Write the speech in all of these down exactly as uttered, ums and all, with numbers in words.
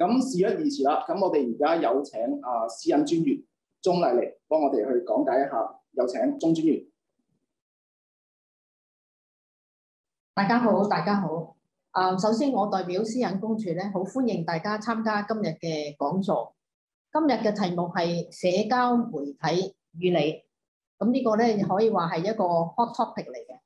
咁事不宜遲啦，咁我哋而家有請啊私隱專員鍾麗玲幫我哋去講解一下，有請鍾專員。 大家好，大家好。啊，首先我代表私隱公署咧，好歡迎大家參加今日嘅講座。今日嘅題目係社交媒體與你，咁呢個咧可以話係一個 hot topic 嚟嘅。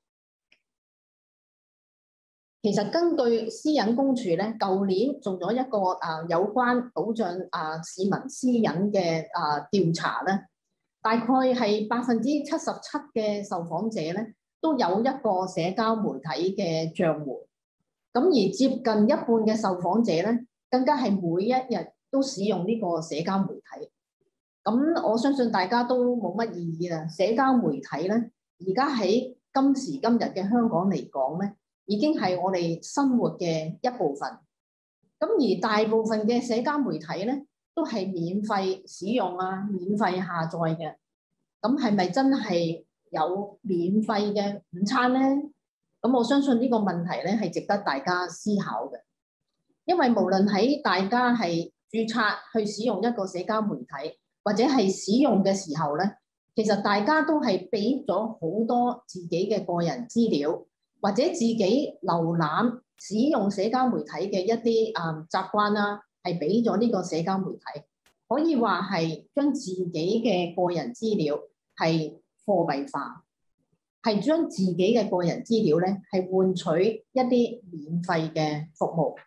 其實根據私隱公署咧，舊年做咗一個啊有關保障啊市民私隱嘅啊調查咧，大概係百分之七十七嘅受訪者咧都有一個社交媒體嘅賬戶，咁而接近一半嘅受訪者咧，更加係每一日都使用呢個社交媒體。咁我相信大家都冇乜異議啦。社交媒體咧，而家喺今時今日嘅香港嚟講咧，已經係我哋生活嘅一部分。咁而大部分嘅社交媒體咧，都係免費使用啊，免費下載嘅。咁係咪真係有免費嘅午餐咧？咁我相信呢個問題咧係值得大家思考嘅。因為無論喺大家係註冊去使用一個社交媒體，或者係使用嘅時候咧，其實大家都係俾咗好多自己嘅個人資料，或者自己瀏覽使用社交媒體嘅一啲啊習慣啦，係俾咗呢個社交媒體，可以話係將自己嘅個人資料係貨幣化，係將自己嘅個人資料咧係換取一啲免費嘅服務。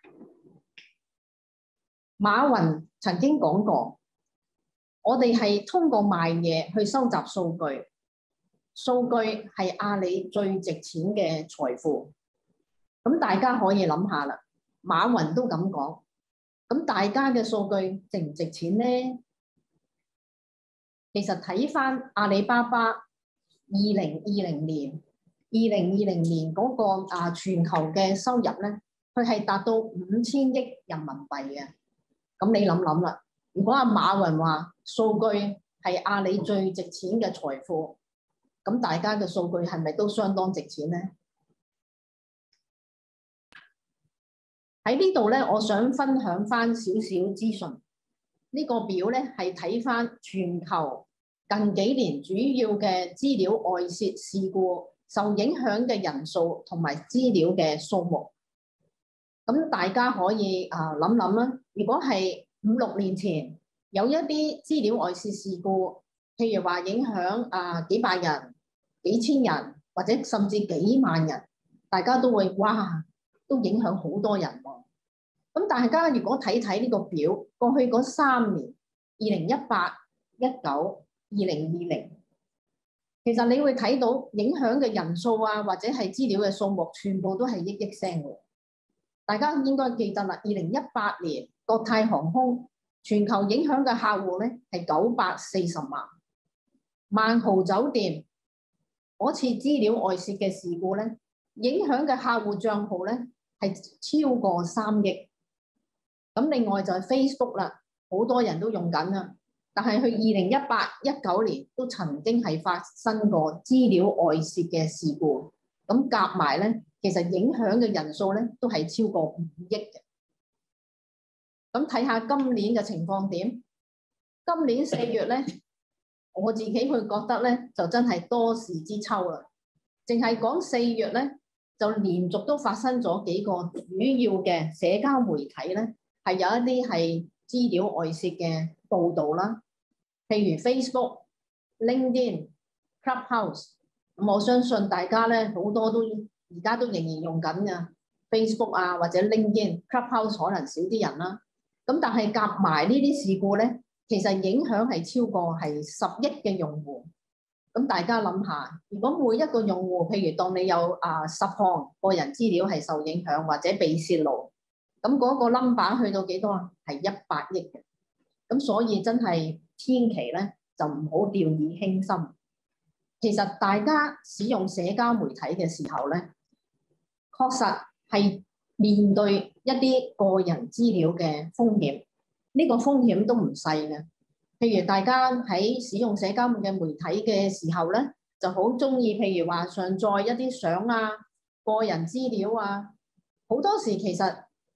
馬雲曾經講過，我哋係通過賣嘢去收集數據，數據係阿里最值錢嘅財富。咁大家可以諗下啦，馬雲都咁講，咁大家嘅數據值唔值錢呢？其實睇翻阿里巴巴二零二零年、二零二零年嗰個啊全球嘅收入咧，佢係達到五千億人民幣嘅。咁你諗諗啦，如果阿馬雲話數據係阿里最值錢嘅財富，咁大家嘅數據係咪都相當值錢咧？喺呢度咧，我想分享翻少少資訊。呢個表咧係睇翻全球近幾年主要嘅資料外泄事故受影響嘅人數同埋資料嘅數目。咁大家可以啊諗諗啦，如果係五六年前有一啲資料外泄事故，譬如話影響啊幾百人、幾千人或者甚至幾萬人，大家都會哇都影響好多人喎。咁大家如果睇睇呢個表，過去嗰三年，二零一八、一九、二零二零，其實你會睇到影響嘅人數啊，或者係資料嘅數目，全部都係億億聲嘅。大家應該記得啦，二零一八年國泰航空全球影響嘅客戶咧係九百四十萬，萬豪酒店嗰次資料外泄嘅事故咧，影響嘅客戶帳號咧係超過三億。咁另外就係 Facebook 啦，好多人都用緊啦，但係佢二零一八、一九年都曾經係發生過資料外泄嘅事故，咁夾埋咧，其實影響嘅人數咧都係超過五億嘅。咁睇下今年嘅情況點？今年四月咧，我自己會覺得咧就真係多事之秋啦。淨係講四月咧，就連續都發生咗幾個主要嘅社交媒體咧。係有一啲係資料外泄嘅報導啦，譬如 Facebook、LinkedIn、Clubhouse，咁我相信大家咧好多都而家都仍然用緊嘅 Facebook 啊，或者 LinkedIn、Clubhouse 可能少啲人啦。咁但係夾埋呢啲事故咧，其實影響係超過係十億嘅用戶。咁大家諗下，如果每一個用戶，譬如當你有啊十項個人資料係受影響或者被泄露。咁嗰個 number 去到幾多啊？係一百億嘅。咁所以真係千祈咧就唔好掉以輕心。其實大家使用社交媒體嘅時候咧，確實係面對一啲個人資料嘅風險。呢個風險都唔細嘅。譬如大家喺使用社交嘅媒體嘅時候咧，就好中意譬如話上載一啲相啊、個人資料啊，好多時其實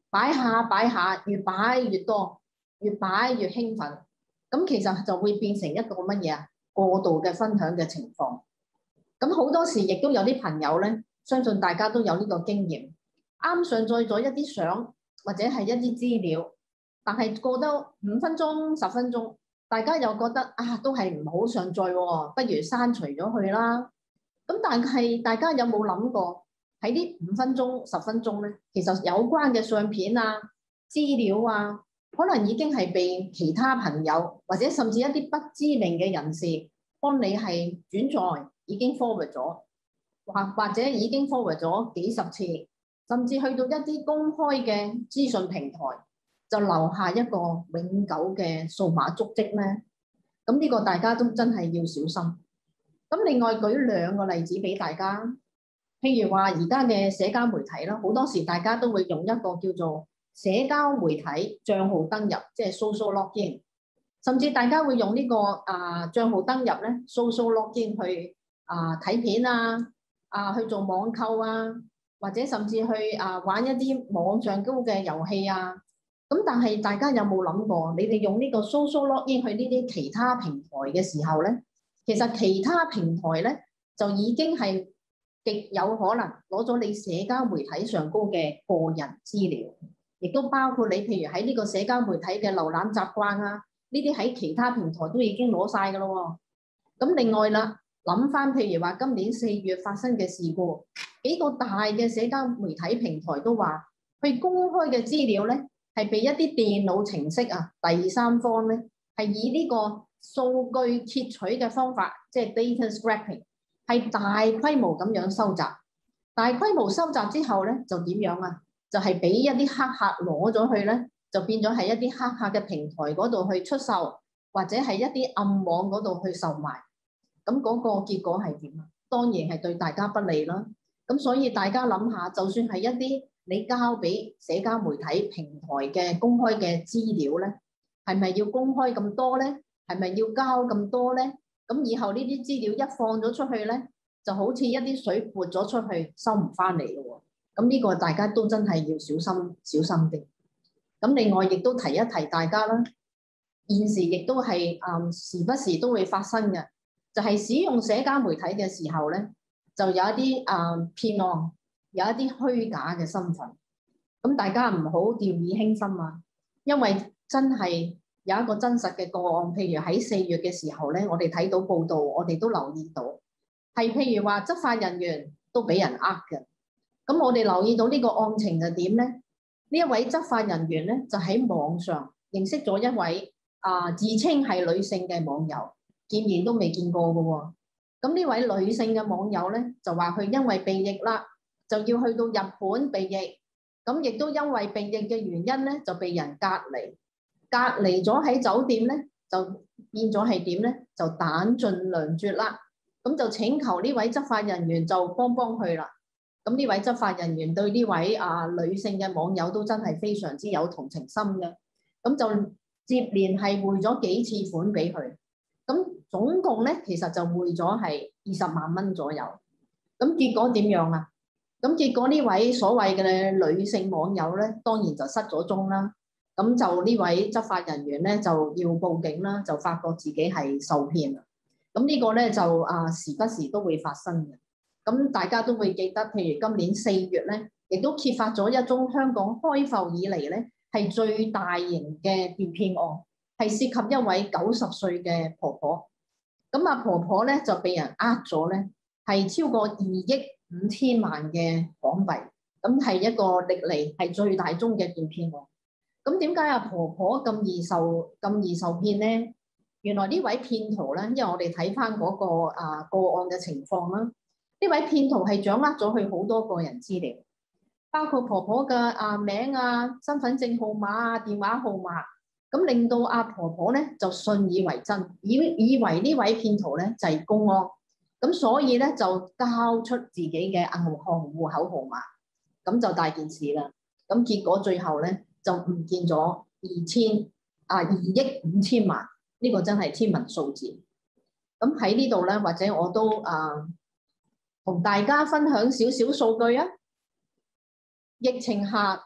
擺下擺下，越擺越多，越擺越興奮，咁其實就會變成一個乜嘢啊？過度嘅分享嘅情況。咁好多時亦都有啲朋友咧，相信大家都有呢個經驗，啱上載咗一啲相或者係一啲資料，但係過得五分鐘、十分鐘，大家又覺得啊，都係唔好上載喎，不如刪除咗佢啦。咁但係大家有冇諗過喺呢五分鐘、十分鐘咧，其實有關嘅相片啊、資料啊，可能已經係被其他朋友或者甚至一啲不知名嘅人士幫你係轉載，已經 forward 咗，或或者已經 forward 咗幾十次，甚至去到一啲公開嘅資訊平台，就留下一個永久嘅數碼足跡咧。咁呢個大家都真係要小心。咁另外舉兩個例子俾大家，譬如話而家嘅社交媒體啦，好多時大家都會用一個叫做社交媒體帳號登入，即係 social login， 甚至大家會用呢個啊帳號登入咧 social login 去啊睇片啊，啊去做網購啊，或者甚至去啊玩一啲網上高嘅遊戲啊。咁但係大家有冇諗過，你哋用呢個 social login 去呢啲其他平台嘅時候咧，其實其他平台咧就已經係極有可能攞咗你社交媒體上高嘅個人資料，亦都包括你譬如喺呢個社交媒體嘅瀏覽習慣啊，呢啲喺其他平台都已經攞晒㗎咯喎。咁另外啦，諗翻譬如話今年四月發生嘅事故，幾個大嘅社交媒體平台都話，去公開嘅資料咧係被一啲電腦程式啊第三方咧係以呢個數據竊取嘅方法，即係 data scraping， 係大規模咁樣收集。大規模收集之後咧，就點樣啊？就係俾一啲黑客攞咗去咧，就變咗係一啲黑客嘅平台嗰度去出售，或者係一啲暗網嗰度去售賣。咁嗰個結果係點啊？當然係對大家不利啦。咁所以大家諗下，就算係一啲你交俾社交媒體平台嘅公開嘅資料咧，係咪要公開咁多咧？係咪要交咁多咧？咁以後呢啲資料一放咗出去咧，就好似一啲水潑咗出去，收唔翻嚟咯喎。咁呢個大家都真係要小心小心啲。咁另外亦都提一提大家啦，現時亦都係誒時不時都會發生嘅，就係使用社交媒體嘅時候咧，就有一啲誒騙案，有一啲虛假嘅身份。咁大家唔好掉以輕心啊，因為真係有一個真實嘅個案，譬如喺四月嘅時候咧，我哋睇到報道，我哋都留意到，係譬如話執法人員都俾人呃嘅。咁我哋留意到呢個案情就點咧？呢一位執法人員咧就喺網上認識咗一位啊、呃、自稱係女性嘅網友，見面都未見過嘅喎。咁呢位女性嘅網友咧就話佢因為避疫啦，就要去到日本避疫。咁亦都因為避疫嘅原因咧，就被人隔離，隔離咗喺酒店咧，就變咗係點咧？就彈盡糧絕啦。咁就請求呢位執法人員就幫幫佢啦。咁呢位執法人員對呢位啊女性嘅網友都真係非常之有同情心嘅。咁就接連係匯咗幾次款俾佢。咁總共咧其實就匯咗係二十萬蚊左右。咁結果點樣啊？咁結果呢位所謂嘅女性網友咧，當然就失咗蹤啦。咁就呢位執法人員咧就要報警啦，就發覺自己係受騙啦。咁呢個咧就啊時不時都會發生嘅。咁大家都會記得，譬如今年四月咧，亦都揭發咗一宗香港開埠以嚟咧係最大型嘅電騙案，係涉及一位九十歲嘅婆婆。咁阿婆婆咧就被人呃咗咧，係超過二億五千萬嘅港幣，咁係一個歷嚟係最大宗嘅電騙案。咁點解阿婆婆咁易受咁易受騙咧？原來呢位騙徒咧，因為我哋睇翻嗰個啊個案嘅情況啦，呢位騙徒係掌握咗佢好多個人資料，包括婆婆嘅啊名啊、身份證號碼啊、電話號碼，咁令到阿婆婆咧就信以為真，以以為呢位騙徒咧就係公安。咁所以咧就交出自己嘅銀行戶口號碼，咁就大件事啦。咁結果最後咧就唔見咗二千啊二億五千萬，呢個真係天文數字。咁喺呢度咧，或者我都啊同大家分享少少數據啊。疫情下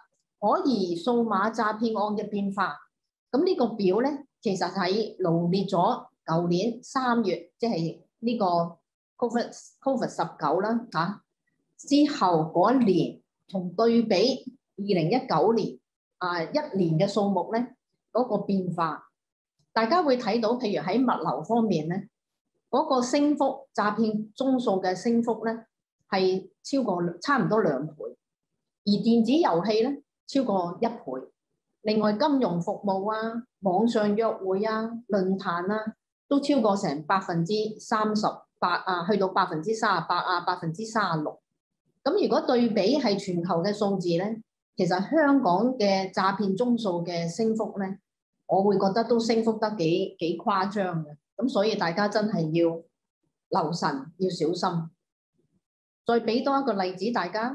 可疑數碼詐騙案嘅變化。咁呢個表咧，其實係羅列咗舊年三月，即係呢個 Covid Covid 十九啦嚇之後嗰一年，同對比二零一九年啊一年嘅數目咧，嗰個變化，大家會睇到，譬如喺物流方面咧，嗰個升幅詐騙宗數嘅升幅咧係超過差唔多兩倍，而電子遊戲咧超過一倍。另外金融服務啊、網上約會啊、論壇啊，都超過成百分之三十八啊，去到百分之三十八啊、百分之三十六。咁如果對比係全球嘅數字咧，其實香港嘅詐騙宗數嘅升幅咧，我會覺得都升幅得幾幾誇張嘅。咁所以大家真係要留神，要小心。再俾多一個例子，大家。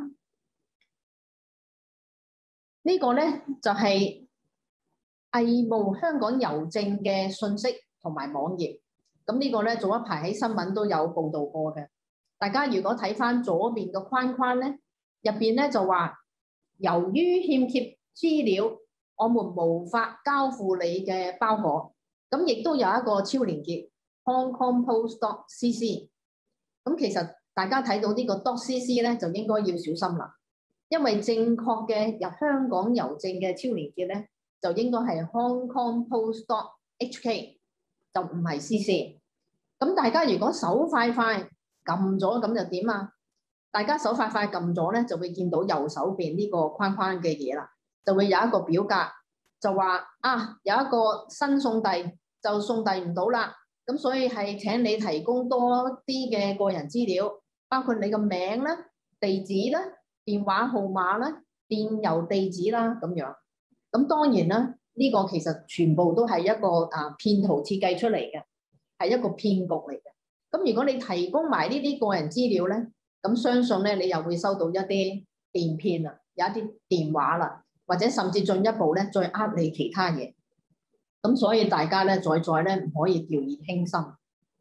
呢個咧就係偽冒香港郵政嘅信息同埋網頁，咁呢個咧早一排喺新聞都有報導過嘅。大家如果睇翻左邊嘅框框咧，入邊咧就話，由於欠缺資料，我們無法交付你嘅包裹。咁亦都有一個超連結 Hong Kong Post dot C C。咁其實大家睇到呢個 dot C C 咧，就應該要小心啦。因為正確嘅入香港郵政嘅超連結咧，就應該係 Hong Kong Post dot H K， 就唔係 C C。咁大家如果手快快撳咗，咁就點啊？大家手快快撳咗咧，就會見到右手邊呢個框框嘅嘢啦，就會有一個表格，就話啊有一個新送遞就送遞唔到啦，咁所以係請你提供多啲嘅個人資料，包括你個名啦、地址啦、電話號碼啦、電郵地址啦咁樣。咁當然啦，呢個其實全部都係一個啊騙徒設計出嚟嘅，係一個騙局嚟嘅。咁如果你提供埋呢啲個人資料咧，咁相信咧你又會收到一啲電騙啦，有一啲電話啦，或者甚至進一步咧再呃你其他嘢。咁所以大家咧在在咧唔可以掉以輕心。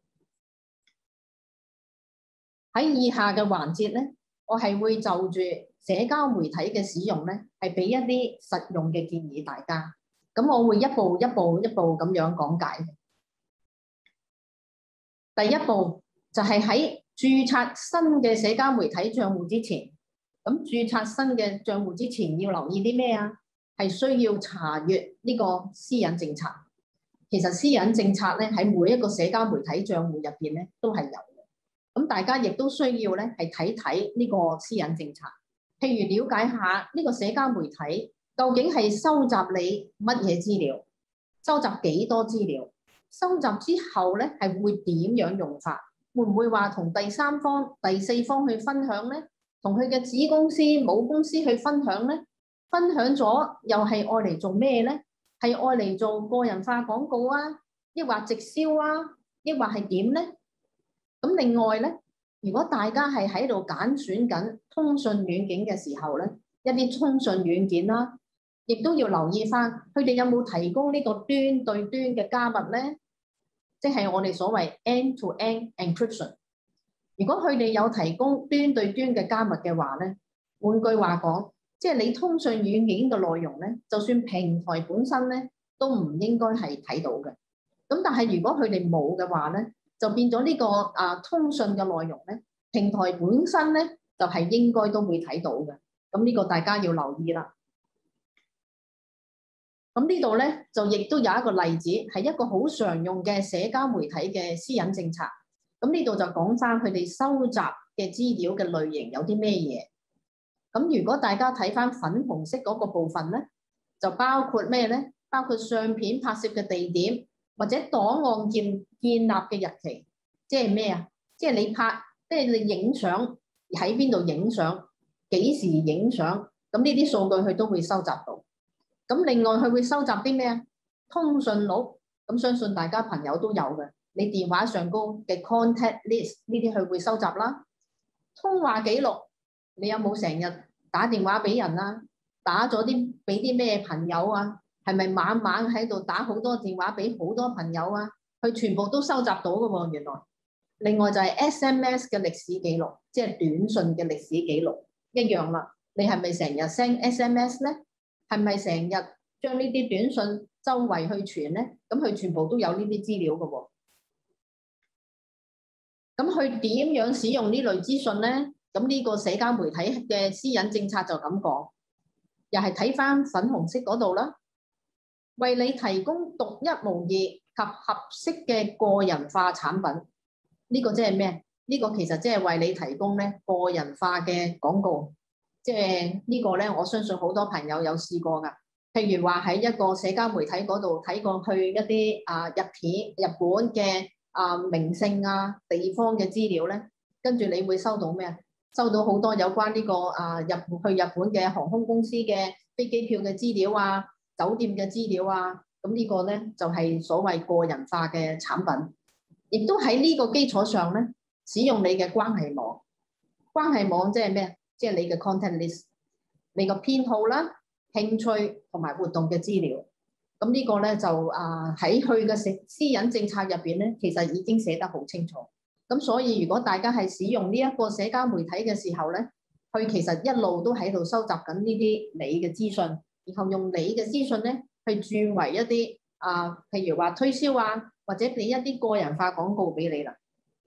喺以下嘅環節咧，我係會就住社交媒體嘅使用咧，係俾一啲實用嘅建議大家。咁我會一步一步一步咁樣講解。第一步就係喺註冊新嘅社交媒體帳戶之前，咁註冊新嘅帳戶之前要留意啲咩啊？係需要查閱呢個私隱政策。其實私隱政策咧喺每一個社交媒體帳戶入邊咧都係有嘅。咁大家亦都需要咧係睇睇呢個私隱政策。譬如了解下呢個社交媒體究竟係收集你乜嘢資料，收集幾多資料，收集之後咧係會點樣用法？會唔會話同第三方、第四方去分享咧？同佢嘅子公司、母公司去分享咧？分享咗又係愛嚟做咩咧？係愛嚟做個人化廣告啊，抑或直銷啊，抑或係點咧？咁另外咧，如果大家係喺度揀選緊通訊軟件嘅時候咧，一啲通訊軟件啦，亦都要留意翻，佢哋有冇提供呢個端對端嘅加密咧？即係我哋所謂 end-to-end encryption。如果佢哋有提供端對端嘅加密嘅話咧，換句話講，即係你通訊軟件嘅內容咧，就算平台本身咧都唔應該係睇到嘅。咁但係如果佢哋冇嘅話咧，就變咗呢個啊通訊嘅內容咧，平台本身咧就係應該都會睇到嘅。咁呢個大家要留意啦。咁呢度咧就亦都有一個例子，係一個好常用嘅社交媒體嘅私隱政策。咁呢度就講翻佢哋收集嘅資料嘅類型有啲咩嘢。咁如果大家睇翻粉紅色嗰個部分咧，就包括咩咧？包括相片拍攝嘅地點，或者檔案建建立嘅日期。即係咩啊？即係你拍，即係你影相喺邊度影相，幾時影相，咁呢啲數據佢都會收集到。咁另外佢會收集啲咩啊？通訊錄，咁相信大家朋友都有嘅。你電話上高嘅 contact list 呢啲佢會收集啦。通話記錄，你有冇成日打電話俾人啊？打咗啲俾啲咩朋友啊？係咪晚晚喺度打好多電話俾好多朋友啊？佢全部都收集到嘅喎，原來。另外就係 S M S 嘅歷史記錄，即係短信嘅歷史記錄一樣啦。你係咪成日 send S M S 咧？ 係咪成日將呢啲短信周圍去傳咧？咁佢全部都有呢啲資料嘅喎。咁佢點樣使用呢類資訊咧？咁呢個社交媒體嘅私隱政策就咁講，又係睇翻粉紅色嗰度啦，為你提供獨一無二及合適嘅個人化產品。呢個即係咩？呢個其實即係為你提供咧個人化嘅廣告。即係呢個咧，我相信好多朋友有試過㗎。譬如話喺一個社交媒體嗰度睇過去一啲啊日片、日本嘅啊名勝啊地方嘅資料咧，跟住你會收到咩啊？收到好多有關呢個啊入去日本嘅航空公司嘅飛機票嘅資料啊、酒店嘅資料啊，咁呢個咧就係所謂個人化嘅產品，亦都喺呢個基礎上咧使用你嘅關係網。關係網即係咩？即係你嘅 content list， 你個編號啦、興趣同埋活動嘅資料。咁呢個咧就啊喺佢嘅私私隱政策入邊咧，其實已經寫得好清楚。咁所以如果大家係使用呢一個社交媒體嘅時候咧，佢其實一路都喺度收集緊呢啲你嘅資訊，然後用你嘅資訊咧去轉為一啲啊，譬如話推銷啊，或者俾一啲個人化廣告俾你啦。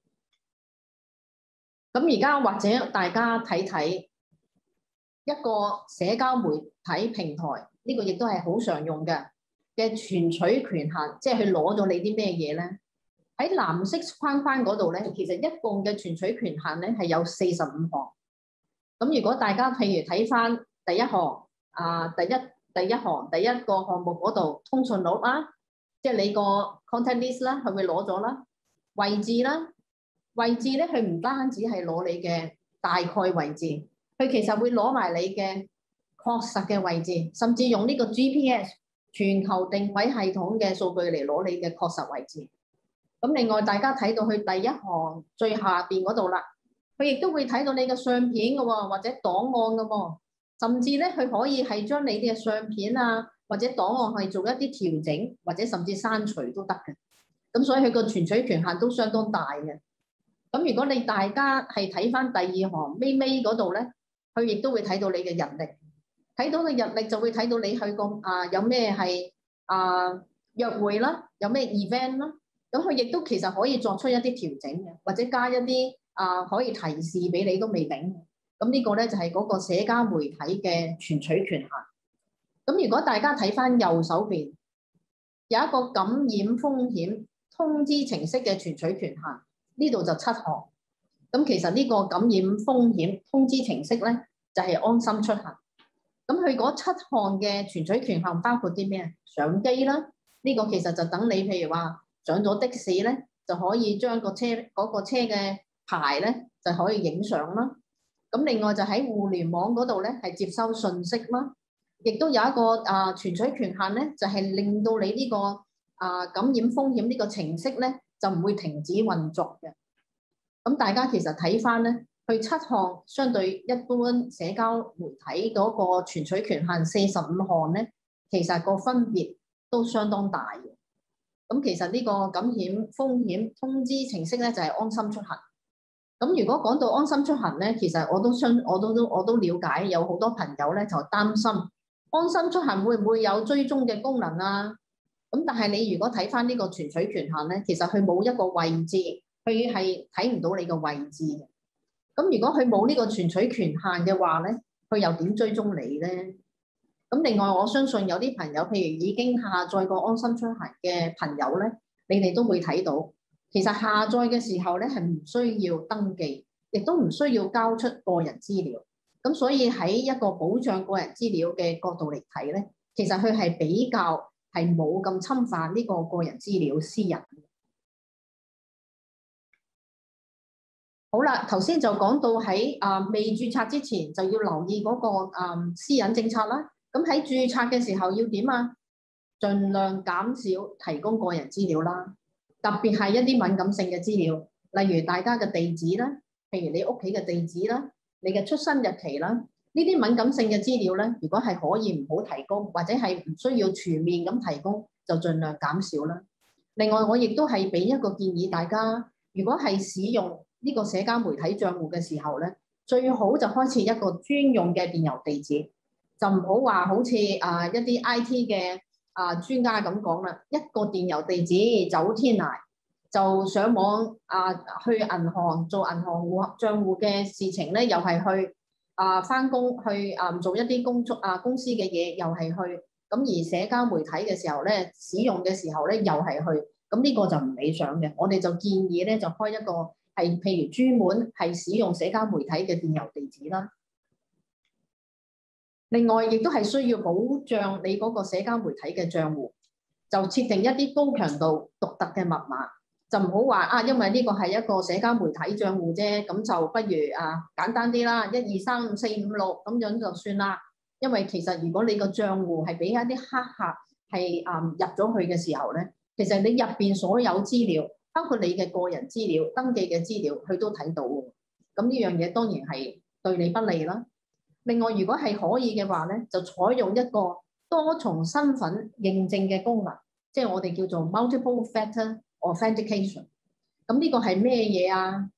咁而家或者大家睇睇一個社交媒體平台，呢個亦都係好常用嘅嘅存取權限，即係佢攞咗你啲咩嘢咧？喺藍色框框嗰度咧，其實一共嘅存取權限咧係有四十五項。咁如果大家譬如睇翻第一行啊，第一第一行第一個項目嗰度通訊錄啦，即係你個 contact list 啦，佢會攞咗啦。位置啦，位置咧佢唔單止係攞你嘅大概位置，佢其實會攞埋你嘅確實嘅位置，甚至用呢個 G P S 全球定位系統嘅數據嚟攞你嘅確實位置。咁另外大家睇到佢第一行最下邊嗰度啦，佢亦都會睇到你嘅相片嘅喎，或者檔案嘅喎，甚至咧佢可以係將你嘅相片啊或者檔案係做一啲調整，或者甚至刪除都得嘅。咁所以佢個存取權限都相當大嘅。咁如果你大家係睇翻第二行尾尾嗰度咧，佢亦都會睇到你嘅日曆，睇到嘅日曆就會睇到你去過啊有咩係啊約會啦，有咩 event 啦。咁佢亦都其實可以作出一啲調整嘅，或者加一啲啊可以提示俾你都未定。咁呢個咧就係嗰個社交媒體嘅存取權限。咁如果大家睇翻右手邊有一個感染風險通知程式嘅存取權限，呢度就七項。咁其實呢個感染風險通知程式咧就係安心出行。咁佢嗰七項嘅存取權限包括啲咩？相機啦，呢個其實就等你譬如話上咗的士咧，就可以將個車嗰個車嘅牌咧就可以影相啦。咁另外就喺互聯網嗰度咧係接收信息啦，亦都有一個啊存取權限咧，就係令到你呢個啊感染風險呢個程式咧就唔會停止運作嘅。咁大家其實睇翻咧，佢七項相對一般社交媒體嗰個存取權限四十五項咧，其實個分別都相當大嘅。咁其實呢個感染風險通知程式咧就係安心出行。咁如果講到安心出行咧，其實我都相我都都我都了解有好多朋友咧就擔心安心出行會唔會有追蹤嘅功能啊？咁但係你如果睇翻呢個存取權限咧，其實佢冇一個位置，佢係睇唔到你個位置嘅。咁如果佢冇呢個存取權限嘅話咧，佢又點追蹤你咧？咁另外我相信有啲朋友，譬如已經下載過安心出行嘅朋友咧，你哋都會睇到，其實下載嘅時候咧係唔需要登記，亦都唔需要交出個人資料。咁所以喺一個保障個人資料嘅角度嚟睇咧，其實佢係比較係冇咁侵犯呢個個人資料私隱。好啦，頭先就講到喺啊未註冊之前就要留意嗰個啊私隱政策啦。咁喺註冊嘅時候要點啊？盡量減少提供個人資料啦，特別係一啲敏感性嘅資料，例如大家嘅地址啦，譬如你屋企嘅地址啦，你嘅出生日期啦，呢啲敏感性嘅資料咧，如果係可以唔好提供，或者係唔需要全面咁提供，就盡量減少啦。另外，我亦都係俾一個建議大家，如果係使用呢個社交媒體賬戶嘅時候咧，最好就開設一個專用嘅電郵地址。 就唔好話好似啊一啲 I T 嘅啊專家咁講啦，一個電郵地址走天涯，就上網啊去銀行做銀行戶賬戶嘅事情咧，又係去啊返工去啊做一啲工作啊公司嘅嘢，又係去。咁而社交媒體嘅時候咧，使用嘅時候咧，又係去。咁呢個就唔理想嘅。我哋就建議咧，就開一個係譬如專門係使用社交媒體嘅電郵地址啦。另外，亦都係需要保障你嗰個社交媒體嘅賬戶，就設定一啲高強度獨特嘅密碼，就唔好話啊，因為呢個係一個社交媒體賬戶啫，咁就不如啊簡單啲啦，一二三五四五六咁樣就算啦。因為其實如果你個賬戶係俾一啲黑客係啊入咗去嘅時候咧，其實你入邊所有資料，包括你嘅個人資料、登記嘅資料，佢都睇到喎。咁呢樣嘢當然係對你不利啦。另外，如果係可以嘅話咧，就採用一個多重身份認證嘅功能，即係我哋叫做 multiple factor authentication。咁呢個係咩嘢啊？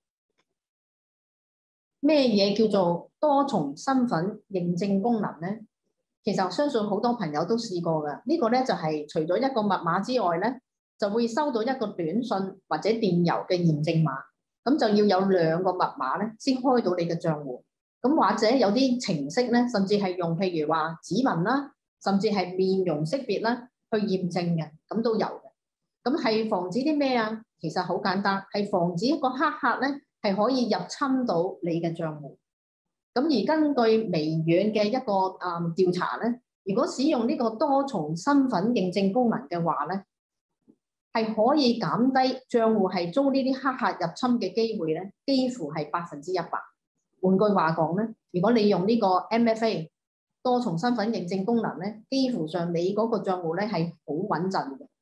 咩嘢叫做多重身份認證功能咧？其實我相信好多朋友都試過㗎。呢個咧就係除咗一個密碼之外咧，就會收到一個短信或者電郵嘅驗證碼，咁就要有兩個密碼咧先開到你嘅賬戶。咁或者有啲程式咧，甚至係用譬如話指紋啦，甚至係面容識別啦去驗證嘅，咁都有嘅。咁係防止啲咩啊？其實好簡單，係防止一個黑客咧係可以入侵到你嘅賬戶。咁而根據微軟嘅一個啊調查咧，如果使用呢個多重身份認證功能嘅話咧，係可以減低賬戶係遭呢啲黑客入侵嘅機會咧，幾乎係百分之一百。換句話講咧，如果你用呢個 M F A 多重身份認證功能咧，幾乎上你嗰個賬戶咧係好穩陣嘅。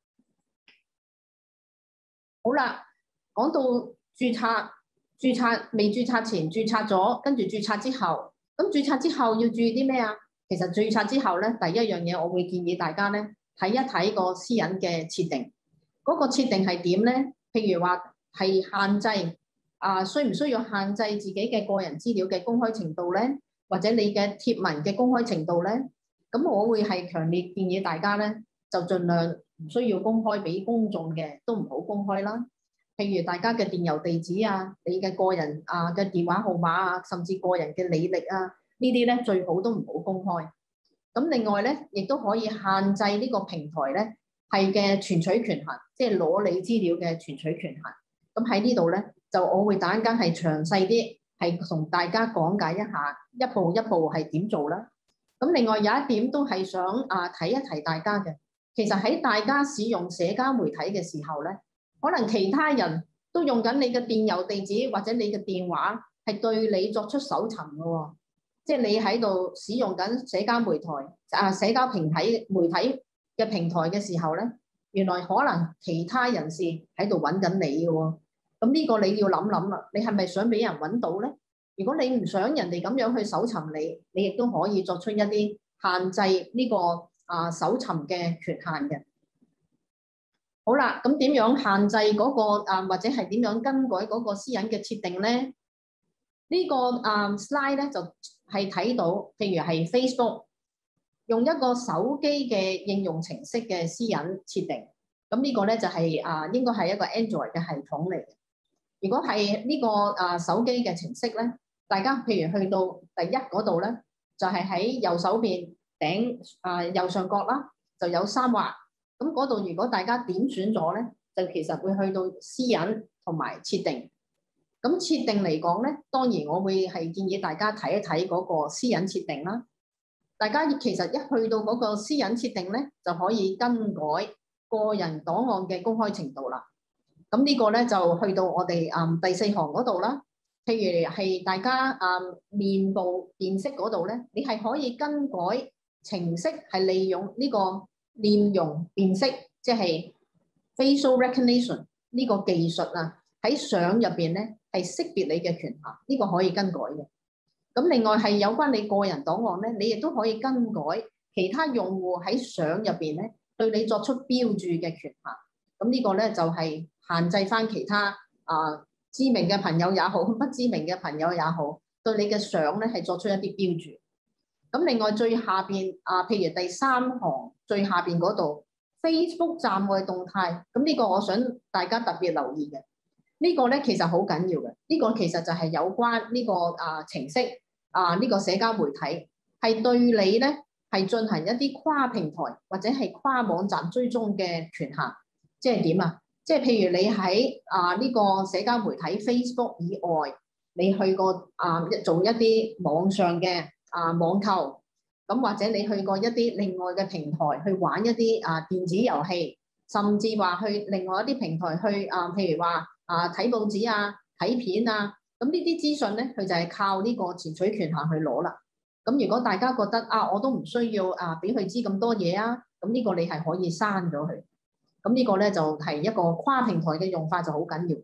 好啦，講到註冊，註冊未註冊前註冊咗，跟住註冊之後，咁註冊之後要注意啲咩啊？其實註冊之後咧，第一樣嘢我會建議大家咧睇一睇個私隱嘅設定，嗰個設定係點咧？譬如話係限制。啊，需唔需要限制自己嘅個人資料嘅公開程度咧？或者你嘅貼文嘅公開程度咧？咁我會係強烈建議大家咧，就盡量唔需要公開俾公眾嘅，都唔好公開啦。譬如大家嘅電郵地址啊，你嘅個人啊嘅電話號碼啊，甚至個人嘅履歷啊，呢啲咧最好都唔好公開。咁另外咧，亦都可以限制呢個平台咧係嘅存取權限，即係攞你資料嘅存取權限。咁喺呢度咧，就我會等間係詳細啲，係同大家講解一下，一步一步係點做啦。咁另外有一點都係想啊提一提大家嘅，其實喺大家使用社交媒體嘅時候咧，可能其他人都用緊你嘅電郵地址或者你嘅電話，係對你作出搜尋嘅喎。即係你喺度使用緊社交媒體啊社交平體媒體嘅平台嘅時候咧，原來可能其他人士喺度揾緊你嘅喎。咁呢個你要諗諗啦，你係咪想俾人揾到咧？如果你唔想人哋咁樣去搜尋你，你亦都可以作出一啲限制呢個啊搜尋嘅權限嘅。好啦，咁點樣限制嗰個啊或者係點樣更改嗰個私隱嘅設定咧？呢個啊 slide 咧就係睇到，譬如係 Facebook 用一個手機嘅應用程式嘅私隱設定，咁呢個咧就係啊應該係一個 Android 嘅系統嚟嘅。如果係呢個啊手機嘅程式咧，大家譬如去到第一嗰度咧，就係喺右手邊頂啊右上角啦，就有三劃。咁嗰度如果大家點選咗咧，就其實會去到私隱同埋設定。咁設定嚟講咧，當然我會係建議大家睇一睇嗰個私隱設定啦。大家其實一去到嗰個私隱設定咧，就可以更改個人檔案嘅公開程度啦。咁呢個咧就去到我哋啊、嗯、第四行嗰度啦。譬如係大家啊、嗯、面部辨識嗰度咧，你係可以更改程式係利用呢個面容辨識，即係 facial recognition 呢個技術啊，喺相入邊咧係識別你嘅權限，呢個可以更改嘅。咁另外係有關你個人檔案咧，你亦都可以更改其他用戶喺相入邊咧對你作出標註嘅權限。咁呢個咧就係限制翻其他啊知名嘅朋友也好，不知名嘅朋友也好，對你嘅相咧係作出一啲標註。 咁另外最下邊啊，譬如第三行最下邊嗰度 Facebook 站外動態，咁呢個我想大家特別留意嘅。呢個咧其實好緊要嘅，呢個其實就係有關呢個啊程式啊呢個社交媒體係對你咧係進行一啲跨平台或者係跨網站追蹤嘅權限，即係點啊？即係譬如你喺啊呢個社交媒體 Facebook 以外，你去過啊做一啲網上嘅啊網購，咁或者你去過一啲另外嘅平台去玩一啲啊電子遊戲，甚至話去另外一啲平台去啊譬如話啊睇報紙啊睇片啊，咁呢啲資訊咧佢就係靠呢個潛取權限去攞啦。咁如果大家覺得啊我都唔需要啊俾佢知咁多嘢啊，咁呢個你係可以刪咗佢。咁呢個咧就係一個跨平台嘅用法就好緊要。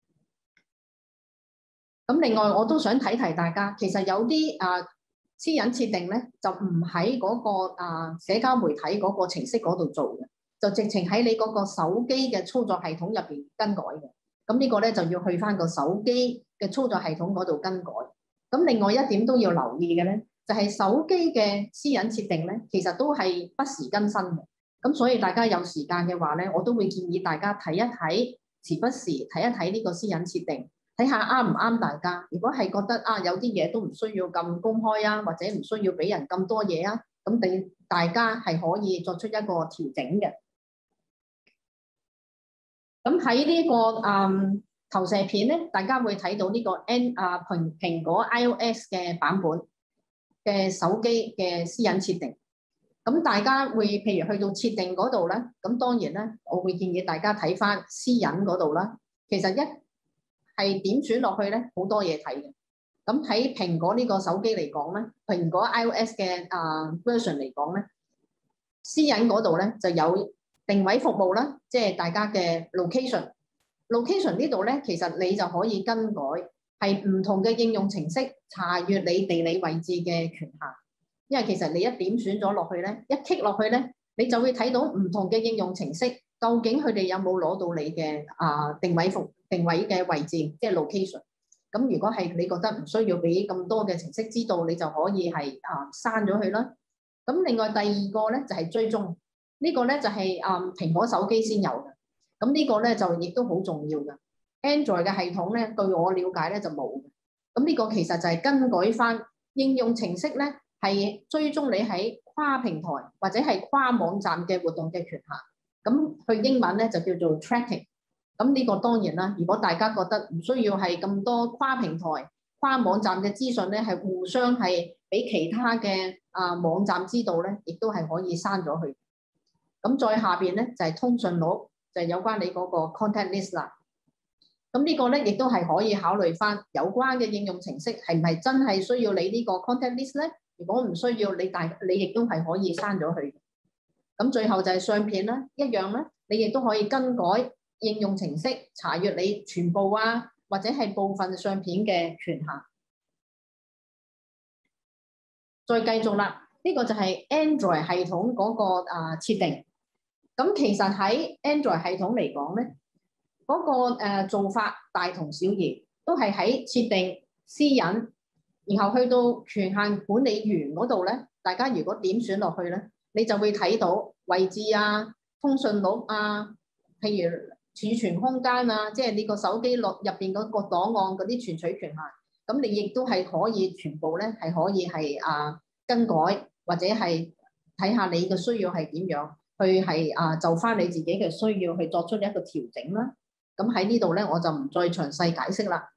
咁另外我都想提提大家，其實有啲啊私隱設定咧就唔喺嗰個啊社交媒體嗰個程式嗰度做嘅，就直情喺你嗰個手機嘅操作系統入邊更改嘅。咁呢個咧就要去翻個手機嘅操作系統嗰度更改。咁另外一點都要留意嘅咧，就係手機嘅私隱設定咧，其實都係不時更新嘅。咁所以大家有時間嘅話咧，我都會建議大家睇一睇，時不時睇一睇呢個私隱設定，睇下啱唔啱大家。如果係覺得啊有啲嘢都唔需要咁公開啊，或者唔需要俾人咁多嘢啊，咁你大家係可以作出一個調整嘅。咁喺呢個嗯投射片咧，大家會睇到呢個 N 啊蘋蘋果 iOS 嘅版本嘅手機嘅私隱設定。咁大家會譬如去到設定嗰度咧，咁當然咧，我會建議大家睇翻私隱嗰度啦。其實一係點選落去咧，好多嘢睇嘅。咁喺蘋果呢個手機嚟講咧，蘋果 iOS 嘅啊 version 嚟講咧，私隱嗰度咧就有定位服務啦，即係大家嘅 location。location 呢度咧，其實你就可以更改，係唔同嘅應用程式查閱你地理位置嘅權限。因為其實你一點選咗落去咧，一 click 落去咧，你就會睇到唔同嘅應用程式，究竟佢哋有冇攞到你嘅啊定位服定位嘅位置，即係 location。咁如果係你覺得唔需要俾咁多嘅程式知道，你就可以係啊刪咗佢啦。咁另外第二個咧就係追蹤，呢個咧就係啊蘋果手機先有嘅。咁呢個咧就亦都好重要嘅。Android 嘅系統咧，據我了解咧就冇嘅。咁呢個其實就係更改翻應用程式咧。係追蹤你喺跨平台或者係跨網站嘅活動嘅權限，咁佢英文咧就叫做 tracking。咁呢個當然啦，如果大家覺得唔需要係咁多跨平台、跨網站嘅資訊咧，係互相係俾其他嘅啊網站知道咧，亦都係可以刪咗佢。咁再下邊咧就係通訊錄，就係有關你嗰個 contact list 啦。咁呢個咧亦都係可以考慮翻有關嘅應用程式係唔係真係需要你呢個 contact list 咧？如果唔需要，你大你亦都係可以刪咗佢。咁最後就係相片啦，一樣啦，你亦都可以更改應用程式查閱你全部啊，或者係部分相片嘅權限。再繼續啦，呢個就係 Android 系統嗰個啊設定。咁其實喺 Android 系統嚟講咧，嗰個誒做法大同小異，都係喺設定私隱。然後去到權限管理員嗰度咧，大家如果點選落去咧，你就會睇到位置啊、通訊錄啊，譬如儲存空間啊，即係你個手機落入邊嗰個檔案嗰啲存取權限，咁你亦都係可以全部咧係可以係啊更改，或者係睇下你嘅需要係點樣，去係啊就翻你自己嘅需要去作出一個調整啦。咁喺呢度咧，我就唔再詳細解釋啦。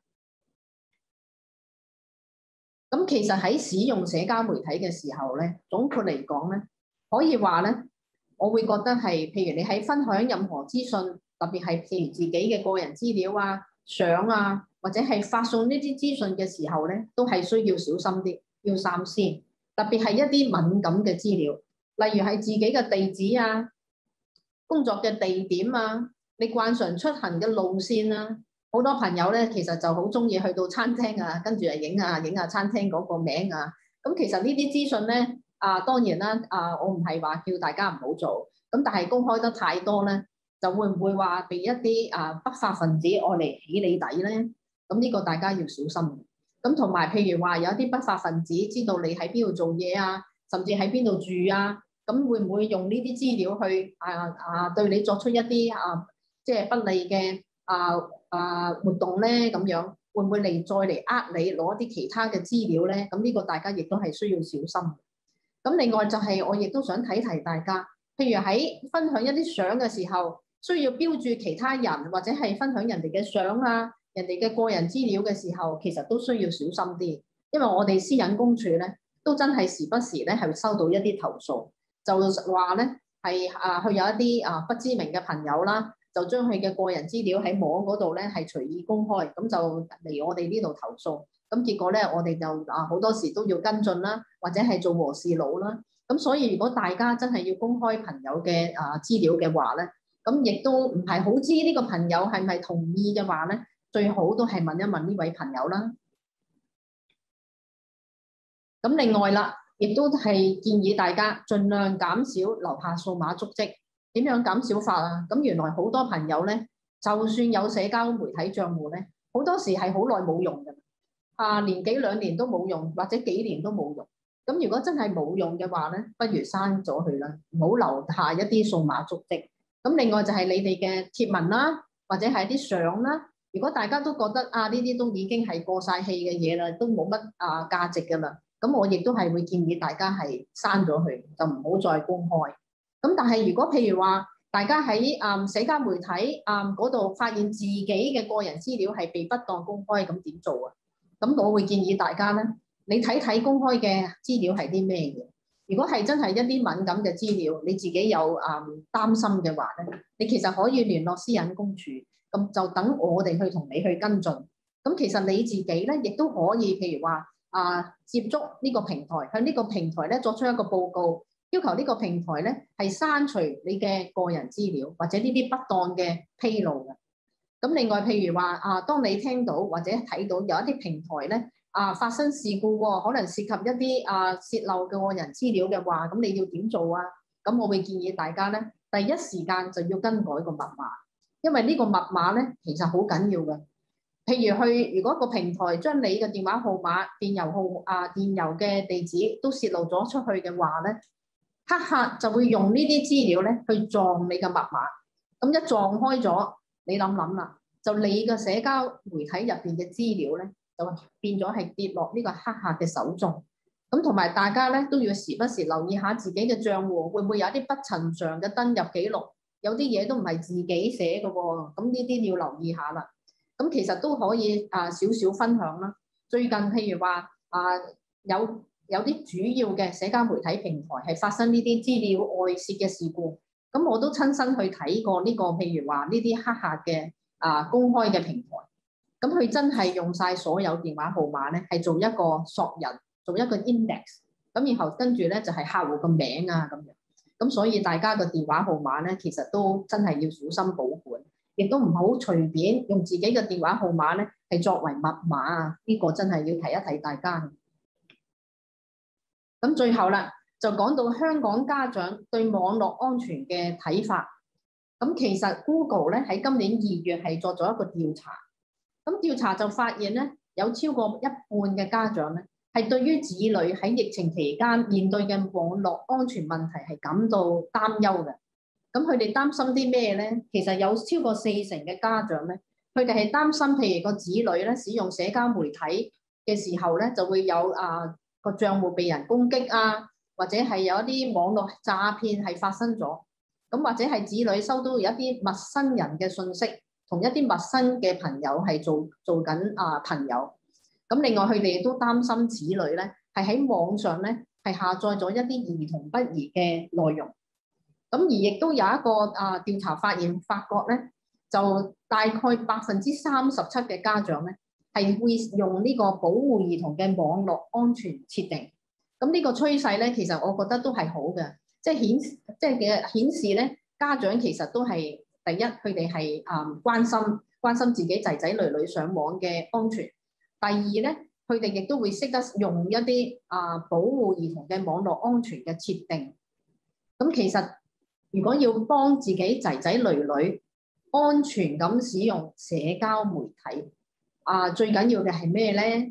咁其實喺使用社交媒體嘅時候咧，總括嚟講咧，可以話咧，我會覺得係，譬如你喺分享任何資訊，特別係譬如自己嘅個人資料啊、相啊，或者係發送呢啲資訊嘅時候咧，都係需要小心啲，要三思。特別係一啲敏感嘅資料，例如係自己嘅地址啊、工作嘅地點啊、你慣常出行嘅路線啊。好多朋友咧，其實就好中意去到餐廳啊，跟住啊影下影下餐廳嗰個名啊。咁其實呢啲資訊咧，啊當然啦，啊我唔係話叫大家唔好做，咁但係公開得太多咧，就會唔會話被一啲啊不法分子愛嚟起你底咧？咁呢個大家要小心。 咁同埋譬如話有啲不法分子知道你喺邊度做嘢啊，甚至喺邊度住啊，咁會唔會用呢啲資料去啊啊對你作出一啲啊即係不利嘅啊啊活動咧？咁樣會唔會嚟再嚟呃你攞啲其他嘅資料咧？咁呢個大家亦都係需要小心。咁另外就係我亦都想提提大家，譬如喺分享一啲相嘅時候，需要標注其他人或者係分享人哋嘅相啊、人哋嘅個人資料嘅時候，其實都需要小心啲，因為我哋私隱公署咧都真係時不時咧係收到一啲投訴，就話咧係啊佢有一啲啊不知名嘅朋友啦，就將佢嘅個人資料喺網嗰度咧係隨意公開，咁就嚟我哋呢度投訴。咁結果咧，我哋就啊好多時都要跟進啦，或者係做和事佬啦。咁所以如果大家真係要公開朋友嘅啊資料嘅話咧，咁亦都唔係好知呢個朋友係咪同意嘅話咧，最好都係問一問呢位朋友啦。咁另外啦，亦都係建議大家盡量減少留下數碼足跡。點樣減少法啊？咁原來好多朋友咧，就算有社交媒體帳戶咧，好多時係好耐冇用嘅。啊，年幾兩年都冇用，或者幾年都冇用。咁如果真係冇用嘅話咧，不如刪咗佢啦，唔好留下一啲數碼足跡。咁另外就係你哋嘅貼文啦，或者係啲相啦。如果大家都覺得啊呢啲都已經係過晒氣嘅嘢啦，都冇乜啊價值㗎啦，咁我亦都係會建議大家係刪咗佢，就唔好再公開。咁但係如果譬如話大家喺啊社交媒體啊嗰度發現自己嘅個人資料係被不當公開，咁點做啊？咁我會建議大家咧，你睇睇公開嘅資料係啲咩嘢？如果係真係一啲敏感嘅資料，你自己有啊、嗯、擔心嘅話咧，你其實可以聯絡私隱公署，咁就等我哋去同你去跟進。咁其實你自己咧，亦都可以譬如話啊接觸呢個平台，向呢個平台咧作出一個報告，要求呢個平台咧係刪除你嘅個人資料或者呢啲不當嘅披露嘅。咁另外，譬如話啊，當你聽到或者睇到有一啲平台咧啊發生事故喎，可能涉及一啲啊泄漏嘅個人資料嘅話，咁你要點做啊？咁我會建議大家咧，第一時間就要更改個密碼，因為呢個密碼咧其實好緊要嘅。譬如去，如果個平台將你嘅電話號碼、電郵號啊、電郵嘅地址都泄露咗出去嘅話咧，黑客就會用呢啲資料咧去撞你嘅密碼，咁一撞開咗。你諗諗啦，就你嘅社交媒體入邊嘅資料咧，就變咗係跌落呢個黑客嘅手中。咁同埋大家咧都要時不時留意下自己嘅賬戶會唔會有啲不尋常嘅登入記錄，有啲嘢都唔係自己寫嘅喎。咁呢啲要留意下啦。咁其實都可以啊少少分享啦。最近譬如話啊有有啲主要嘅社交媒體平台係發生呢啲資料外泄嘅事故。咁我都親身去睇過呢個，譬如話呢啲黑客嘅啊公開嘅平台，咁佢真係用晒所有電話號碼咧，係做一個索引，做一個 index，咁然後跟住咧就係客戶個名啊咁樣，咁所以大家個電話號碼咧，其實都真係要小心保管，亦都唔好隨便用自己嘅電話號碼咧係作為密碼啊，呢個真係要提一提大家。咁最後啦。就講到香港家長對網絡安全嘅睇法，咁其實 Google 咧喺今年二月係作咗一個調查，咁調查就發現咧有超過一半嘅家長咧係對於子女喺疫情期間面對嘅網絡安全問題係感到擔憂嘅。咁佢哋擔心啲咩咧？其實有超過四成嘅家長咧，佢哋係擔心譬如個子女咧使用社交媒體嘅時候咧就會有啊個賬戶被人攻擊啊。或者係有一啲網絡詐騙係發生咗，咁或者係子女收到有一啲陌生人嘅信息，同一啲陌生嘅朋友係做做緊啊朋友。咁另外佢哋亦都擔心子女咧係喺網上咧係下載咗一啲兒童不宜嘅內容。咁而亦都有一個啊調查發現，發覺咧就大概百分之三十七嘅家長咧係會用呢個保護兒童嘅網絡安全設定。咁呢個趨勢咧，其實我覺得都係好嘅，即係顯即係嘅顯示咧，家長其實都係第一，佢哋係啊關心關心自己仔仔女女上網嘅安全。第二咧，佢哋亦都會識得用一啲啊保護兒童嘅網絡安全嘅設定。咁其實如果要幫自己仔仔女女安全咁使用社交媒體，啊最緊要嘅係咩咧？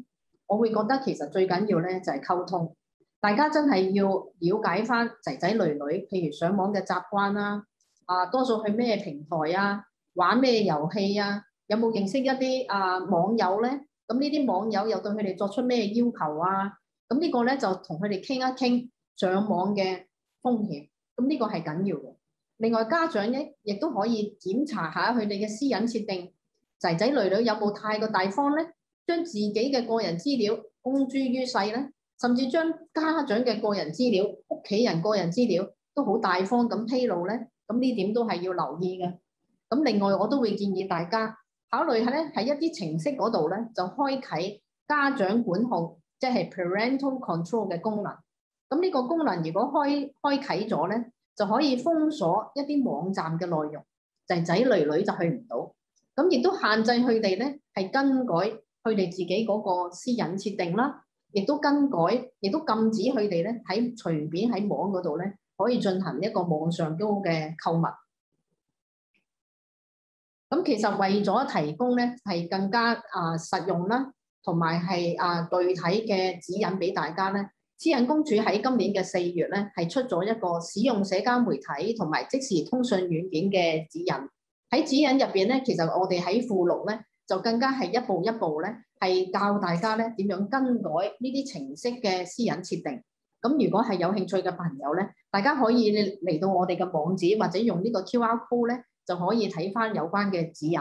我會覺得其實最緊要咧就係溝通，大家真係要了解翻仔仔女女，譬如上網嘅習慣啦，啊多數去咩平台啊，玩咩遊戲啊，有冇認識一啲啊網友咧？咁呢啲網友又對佢哋作出咩要求啊？咁呢個咧就同佢哋傾一傾上網嘅風險，咁呢個係緊要嘅。另外家長咧亦都可以檢查下佢哋嘅私隱設定，仔仔女女有冇太過大方咧，將自己嘅個人資料公諸於世咧，甚至將家長嘅個人資料、屋企人個人資料都好大方咁披露咧，咁呢點都係要留意嘅。咁另外我都會建議大家考慮下咧，喺一啲程式嗰度咧就開啟家長管控，即係 parental control 嘅功能。咁呢個功能如果開開啟咗咧，就可以封鎖一啲網站嘅內容，仔仔女女就去唔到。咁亦都限制佢哋咧係更改佢哋自己嗰個私隱設定啦，亦都更改，亦都禁止佢哋咧喺隨便喺網嗰度咧可以進行一個網上高嘅購物。咁其實為咗提供咧係更加啊實用啦，同埋係啊具體嘅指引俾大家咧，私隱公署喺今年嘅四月咧係出咗一個使用社交媒體同埋即時通訊軟件嘅指引。喺指引入邊咧，其實我哋喺附錄咧就更加係一步一步咧係教大家咧點樣更改呢啲程式嘅私隱設定。咁如果係有興趣嘅朋友咧，大家可以嚟到我哋嘅網址或者用呢個 Q R code 咧，就可以睇翻有關嘅指引。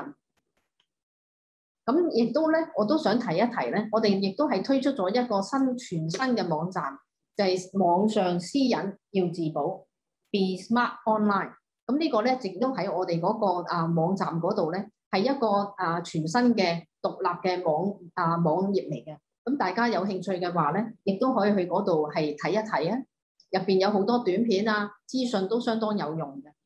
咁亦都咧，我都想提一提咧，我哋亦都係推出咗一個新全新嘅網站，就係、是、網上私隱要自保 ，Be Smart Online。咁呢個咧，亦都喺我哋嗰個啊網站嗰度咧，係一個啊全新嘅獨立嘅網啊網頁嚟嘅。咁大家有興趣嘅話咧，亦都可以去嗰度係睇一睇啊。入邊有好多短片啊，資訊都相當有用嘅。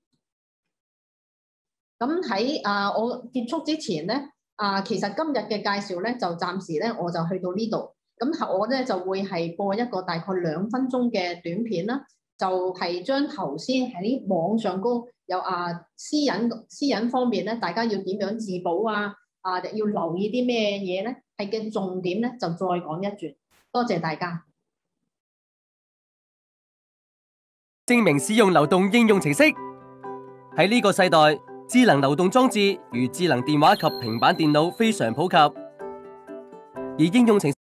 咁喺啊我結束之前咧，啊其實今日嘅介紹咧就暫時咧我就去到呢度。咁我咧就會係播一個大概兩分鐘嘅短片啦。就係將頭先喺網上高有啊私隱私隱方面咧，大家要點樣自保啊？啊要留意啲咩嘢咧？係嘅重點咧，就再講一轉。多謝大家。 證明使用流動應用程式。喺呢個世代，智能流動裝置如智能電話及平板電腦非常普及，而應用程式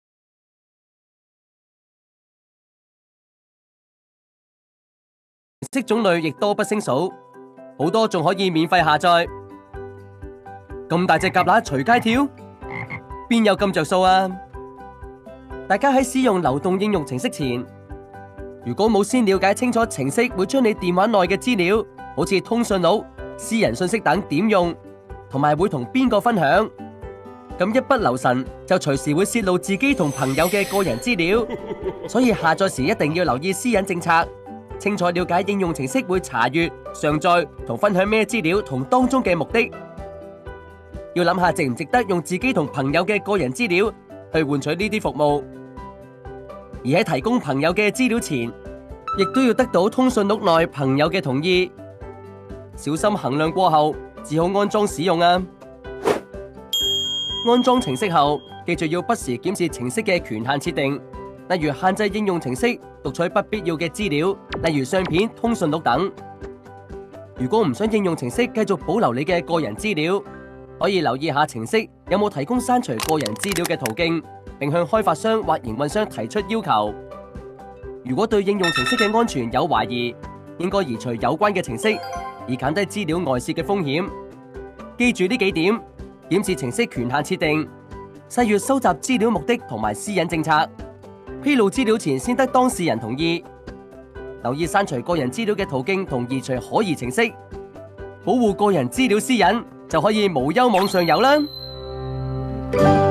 式種類亦多不勝數，好多仲可以免費下載。咁大隻蛤乸隨街跳，邊有咁着數啊？大家喺使用流動應用程式前，如果冇先了解清楚程式會將你電話內嘅資料，好似通訊錄、私人信息等點用，同埋會同邊個分享，咁一不留神就隨時會泄露自己同朋友嘅個人資料。所以下載時一定要留意私隱政策。清楚了解應用程式會查閱、上載同分享咩資料同當中嘅目的，要諗下值唔值得用自己同朋友嘅個人資料去換取呢啲服務。而喺提供朋友嘅資料前，亦都要得到通訊錄內朋友嘅同意，小心衡量過後至好安裝使用啊！安裝程式後，記住要不時檢視程式嘅權限設定。例如限制應用程式讀取不必要嘅資料，例如相片、通訊錄等。如果唔想應用程式繼續保留你嘅個人資料，可以留意下程式有冇提供刪除個人資料嘅途徑，並向開發商或營運商提出要求。如果對應用程式嘅安全有懷疑，應該移除有關嘅程式，以減低資料外泄嘅風險。記住呢幾點：檢視程式權限設定，細閱收集資料目的同埋私隱政策。披露資料前先得當事人同意，留意刪除個人資料嘅途徑同移除可疑程式，保護個人資料私隱，就可以無憂網上遊啦。